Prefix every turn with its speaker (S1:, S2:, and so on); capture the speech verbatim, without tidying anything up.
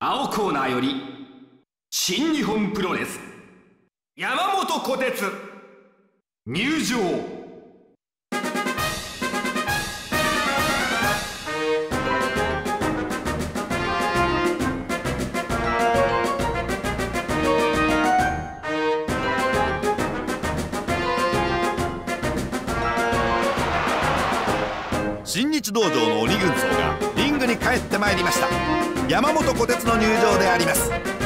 S1: 青コーナーより新日本プロレス山本虎鉄入場。
S2: 新日道場の鬼軍曹がリングに帰ってまいりました。山本虎鉄の入場であります。